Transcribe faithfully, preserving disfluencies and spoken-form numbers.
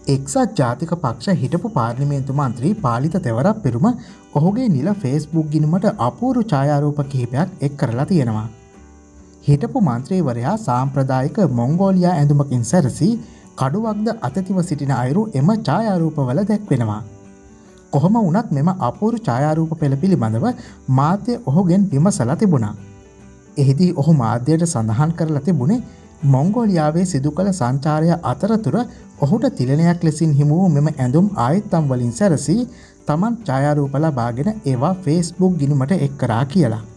එක්සත් ජාතික පක්ෂ හිටපු පාර්ලිමේන්තු මන්ත්‍රී පාලිත තෙවරක් පෙරුම ඔහුගේ නිල ෆේස්බුක් ගිණුමට අපූරු ඡායාරූප කිහිපයක් එක් කරලා තියෙනවා. හිටපු මන්ත්‍රීවරයා සාම්ප්‍රදායික මොංගෝලියා ඇඳුමකින් සැරසී කඩුවක්ද අතතිව සිටින අයුරු එම ඡායාරූපවල දැක්වෙනවා. කොහොම වුණත් මෙම අපූරු ඡායාරූප පෙළ පිළිබඳව මාධ්‍ය ඔහුගෙන් විමසලා තිබුණා. එහිදී ඔහු මාධ්‍යයට සඳහන් කරලා තිබුණේ මොංගෝලියාවේ සිදු කළ සංචාරය අතරතුර ඔහුට තිලනයක් ලෙසින් හිමි වූ මෙම ඇඳුම් ආයත්තම් වලින් සැරසී තමන් ඡායාරූප ලබාගෙන ඒවා ෆේස්බුක් ගිණුමට එක් කරා කියලා.